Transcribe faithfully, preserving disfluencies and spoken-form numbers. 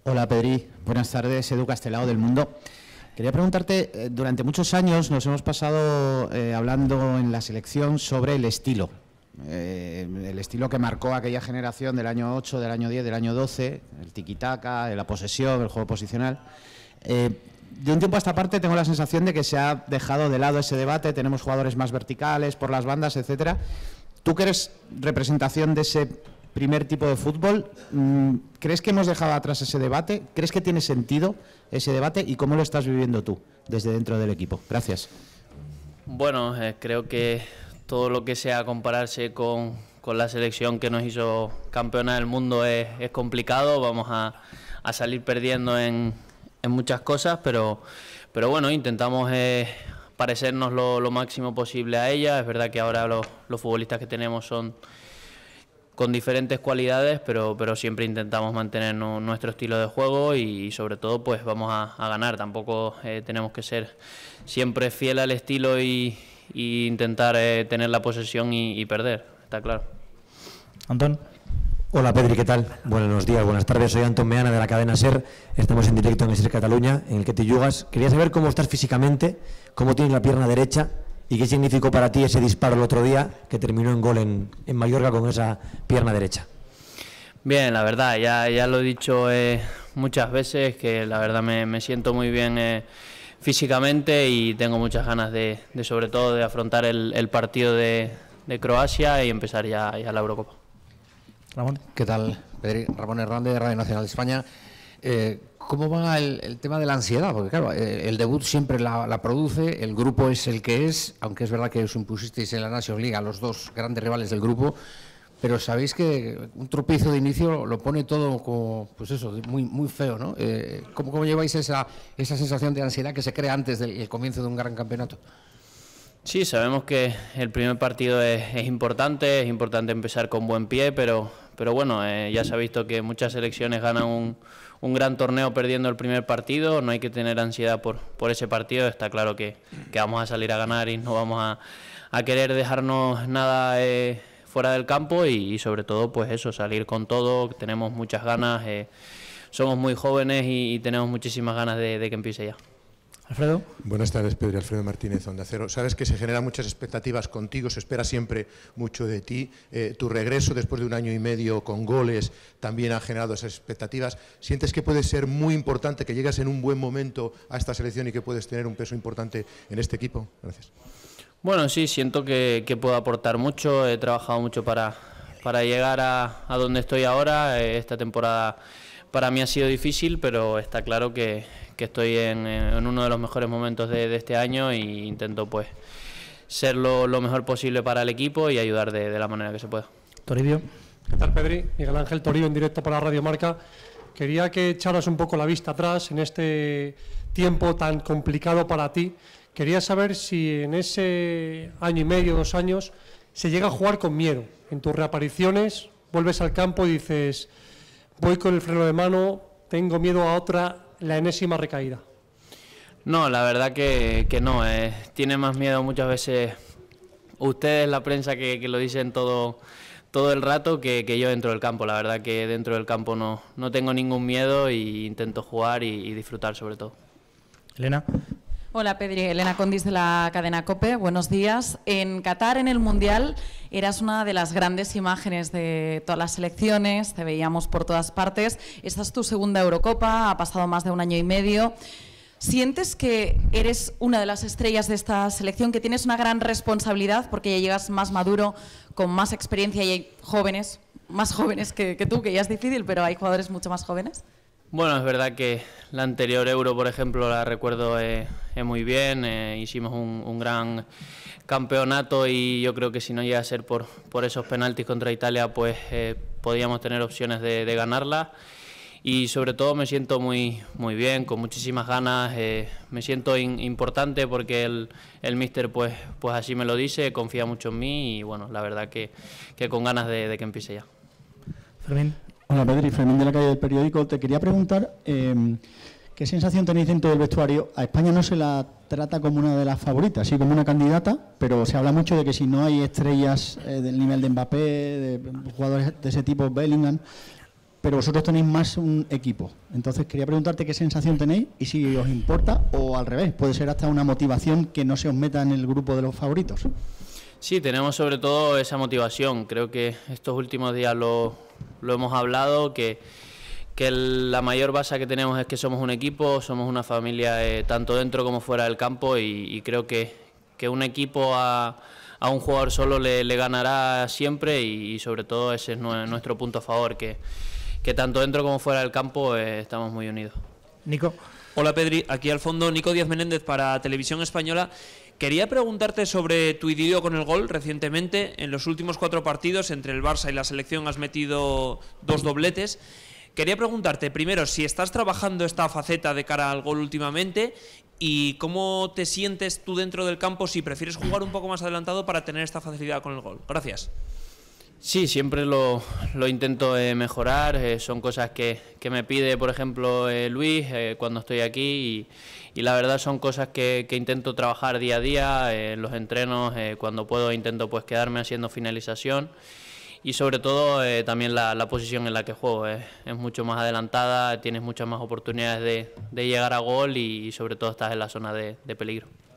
Hola Pedri, buenas tardes, Edu Castelao del Mundo. Quería preguntarte, eh, durante muchos años nos hemos pasado eh, hablando en la selección sobre el estilo. Eh, el estilo que marcó aquella generación del año ocho, del año diez, del año doce, el tiki-taka, la posesión, el juego posicional. Eh, de un tiempo a esta parte tengo la sensación de que se ha dejado de lado ese debate, tenemos jugadores más verticales por las bandas, etcétera. Tú que eres representación de ese primer tipo de fútbol, ¿crees que hemos dejado atrás ese debate? ¿Crees que tiene sentido ese debate? ¿Y cómo lo estás viviendo tú desde dentro del equipo? Gracias. Bueno, eh, creo que todo lo que sea compararse con, con la selección que nos hizo campeona del mundo es, es complicado. Vamos a, a salir perdiendo en, en muchas cosas, pero, pero bueno, intentamos eh, parecernos lo, lo máximo posible a ella. Es verdad que ahora los, los futbolistas que tenemos son con diferentes cualidades, pero, pero siempre intentamos mantener no, nuestro estilo de juego y, y sobre todo pues vamos a, a ganar. Tampoco eh, tenemos que ser siempre fiel al estilo y, y intentar eh, tener la posesión y, y perder, está claro. Antón. Hola Pedri, ¿qué tal? Buenos días, buenas tardes, soy Antón Meana de la cadena SER, estamos en directo en SER Cataluña, en el que te yugas. Quería saber cómo estás físicamente, cómo tienes la pierna derecha y qué significó para ti ese disparo el otro día que terminó en gol en, en Mallorca con esa pierna derecha. Bien, la verdad, ya, ya lo he dicho eh, muchas veces, que la verdad me, me siento muy bien eh, físicamente y tengo muchas ganas de, de sobre todo de afrontar el, el partido de, de Croacia y empezar ya, ya la Eurocopa. Ramón. ¿Qué tal, Pedri? Ramón Hernández de Radio Nacional de España. Eh, ¿Cómo va el, el tema de la ansiedad? Porque claro, eh, el debut siempre la, la produce, el grupo es el que es, aunque es verdad que os impusisteis en la Nations League a los dos grandes rivales del grupo, pero sabéis que un tropiezo de inicio lo pone todo como, pues eso, muy, muy feo, ¿no? Eh, ¿cómo, ¿Cómo lleváis esa, esa sensación de ansiedad que se crea antes del comienzo de un gran campeonato? Sí, sabemos que el primer partido es, es importante, es importante empezar con buen pie, pero, pero bueno, eh, ya se ha visto que muchas selecciones ganan un, un gran torneo perdiendo el primer partido, no hay que tener ansiedad por, por ese partido, está claro que, que vamos a salir a ganar y no vamos a, a querer dejarnos nada eh, fuera del campo y, y sobre todo pues eso, salir con todo, tenemos muchas ganas, eh, somos muy jóvenes y, y tenemos muchísimas ganas de, de que empiece ya. Alfredo. Buenas tardes, Pedro. Alfredo Martínez, Onda Cero. Sabes que se generan muchas expectativas contigo, se espera siempre mucho de ti. Eh, tu regreso después de un año y medio con goles también ha generado esas expectativas. ¿Sientes que puede ser muy importante, que llegas en un buen momento a esta selección y que puedes tener un peso importante en este equipo? Gracias. Bueno, sí, siento que, que puedo aportar mucho. He trabajado mucho para, para llegar a, a donde estoy ahora. Eh, esta temporada para mí ha sido difícil, pero está claro que, que estoy en, en uno de los mejores momentos de, de este año e intento pues ser lo, lo mejor posible para el equipo y ayudar de, de la manera que se pueda. Toribio. ¿Qué tal, Pedri? Miguel Ángel Toribio en directo para Radio Marca. Quería que echaras un poco la vista atrás en este tiempo tan complicado para ti. Quería saber si en ese año y medio, dos años, se llega a jugar con miedo. En tus reapariciones vuelves al campo y dices, voy con el freno de mano, tengo miedo a otra, la enésima recaída. No, la verdad que, que no. Eh, tiene más miedo muchas veces ustedes, la prensa, que, que lo dicen todo, todo el rato, que, que yo dentro del campo. La verdad que dentro del campo no, no tengo ningún miedo e intento jugar y, y disfrutar sobre todo. Elena. Hola Pedri, Elena Condis de la cadena COPE, buenos días. En Qatar, en el Mundial, eras una de las grandes imágenes de todas las selecciones, te veíamos por todas partes. Esta es tu segunda Eurocopa, ha pasado más de un año y medio. ¿Sientes que eres una de las estrellas de esta selección, que tienes una gran responsabilidad porque ya llegas más maduro, con más experiencia y hay jóvenes, más jóvenes que, que tú, que ya es difícil, pero hay jugadores mucho más jóvenes? Bueno, es verdad que la anterior Euro, por ejemplo, la recuerdo eh, eh, muy bien, eh, hicimos un, un gran campeonato y yo creo que si no llega a ser por, por esos penaltis contra Italia, pues eh, podíamos tener opciones de, de ganarla y sobre todo me siento muy, muy bien, con muchísimas ganas, eh, me siento in, importante porque el, el míster pues, pues así me lo dice, confía mucho en mí y bueno, la verdad que, que con ganas de, de que empiece ya. Fermín. Hola Pedri, Fermín de la calle del Periódico. Te quería preguntar eh, qué sensación tenéis dentro del vestuario. A España no se la trata como una de las favoritas, sí como una candidata, pero se habla mucho de que si no hay estrellas eh, del nivel de Mbappé, de jugadores de ese tipo, Bellingham, pero vosotros tenéis más un equipo. Entonces quería preguntarte qué sensación tenéis y si os importa o al revés, puede ser hasta una motivación que no se os meta en el grupo de los favoritos. Sí, tenemos sobre todo esa motivación. Creo que estos últimos días lo, lo hemos hablado, que, que el, la mayor base que tenemos es que somos un equipo, somos una familia eh, tanto dentro como fuera del campo y, y creo que, que un equipo a, a un jugador solo le, le ganará siempre y, y sobre todo ese es nuestro punto a favor, que, que tanto dentro como fuera del campo eh, estamos muy unidos. Nico. Hola Pedri, aquí al fondo Nico Díaz Menéndez para Televisión Española. Quería preguntarte sobre tu idilio con el gol recientemente. En los últimos cuatro partidos entre el Barça y la selección has metido dos dobletes. Quería preguntarte primero si estás trabajando esta faceta de cara al gol últimamente y cómo te sientes tú dentro del campo, si prefieres jugar un poco más adelantado para tener esta facilidad con el gol. Gracias. Sí, siempre lo, lo intento eh, mejorar, eh, son cosas que, que me pide, por ejemplo, eh, Luis eh, cuando estoy aquí y, y la verdad son cosas que, que intento trabajar día a día, eh, en los entrenos, eh, cuando puedo intento pues quedarme haciendo finalización y sobre todo eh, también la, la posición en la que juego, eh, es mucho más adelantada, tienes muchas más oportunidades de, de llegar a gol y, y sobre todo estás en la zona de, de peligro.